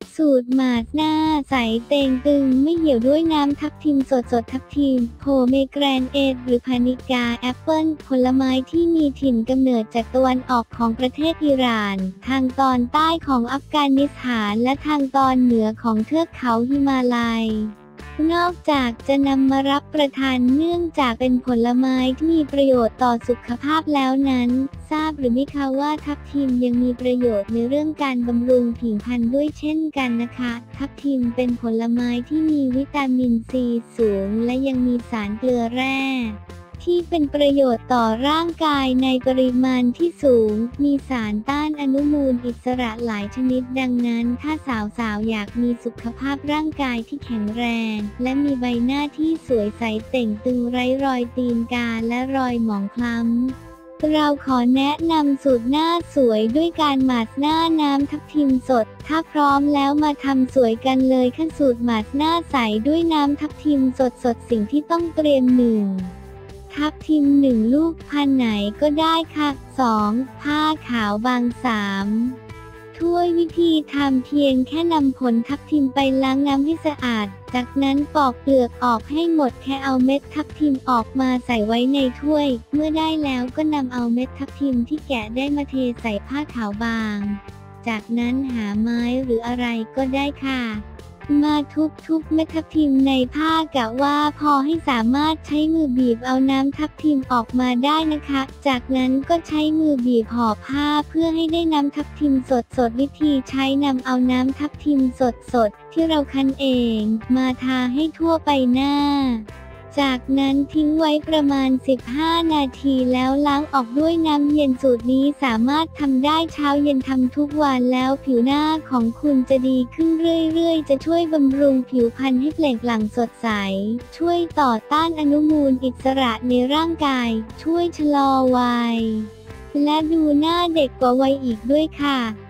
สูตรหมาดหน้าใสเต่งตึงไม่เหี่ยวด้วยน้ำทับทิมสดทับทิมโพเมเกรนเอทหรือพานิกาแอปเปิลผลไม้ที่มีถิ่นกำเนิดจากตะวันออกของประเทศอิหร่านทางตอนใต้ของอัฟกานิสถานและทางตอนเหนือของเทือกเขาฮิมาลัยนอกจากจะนำมารับประทานเนื่องจากเป็นผลไม้ที่มีประโยชน์ต่อสุขภาพแล้วนั้นทราบหรือไม่คะว่าทับทิมยังมีประโยชน์ในเรื่องการบำรุงผิวพรรณด้วยเช่นกันนะคะทับทิมเป็นผลไม้ที่มีวิตามินซีสูงและยังมีสารเกลือแร่ที่เป็นประโยชน์ต่อร่างกายในปริมาณที่สูงมีสารต้านอนุมูลอิสระหลายชนิดดังนั้นถ้าสาวๆอยากมีสุขภาพร่างกายที่แข็งแรงและมีใบหน้าที่สวยใสเต่งตึงไร้รอยตีนกาและรอยหมองคล้ำเราขอแนะนำสูตรหน้าสวยด้วยการหมาดหน้าน้ำทับทิมสดถ้าพร้อมแล้วมาทำสวยกันเลยค่ะสูตรหมาดหน้าใสด้วยน้ำทับทิมสดสิ่งที่ต้องเตรียม1ทับทิม1ลูกพันไหนก็ได้ค่ะ2ผ้าขาวบาง3ถ้วยวิธีทำเพียงแค่นำผลทับทิมไปล้างน้ำให้สะอาดจากนั้นปอกเปลือกออกให้หมดแค่เอาเม็ดทับทิมออกมาใส่ไว้ในถ้วยเมื่อได้แล้วก็นำเอาเม็ดทับทิมที่แกะได้มาเทใส่ผ้าขาวบางจากนั้นหาไม้หรืออะไรก็ได้ค่ะมาทุบเม็ดทับทิมในผ้ากะว่าพอให้สามารถใช้มือบีบเอาน้ำทับทิมออกมาได้นะคะจากนั้นก็ใช้มือบีบห่อผ้าเพื่อให้ได้น้ำทับทิมสดวิธีใช้นำเอาน้ำทับทิมสดที่เราคั้นเองมาทาให้ทั่วใบหน้าจากนั้นทิ้งไว้ประมาณ15นาทีแล้วล้างออกด้วยน้ำเย็นสูตรนี้สามารถทำได้เช้าเย็นทำทุกวันแล้วผิวหน้าของคุณจะดีขึ้นเรื่อยๆจะช่วยบำรุงผิวพรรณให้เปล่งปลั่งสดใสช่วยต่อต้านอนุมูลอิสระในร่างกายช่วยชะลอวัยและดูหน้าเด็กกว่าวัยอีกด้วยค่ะ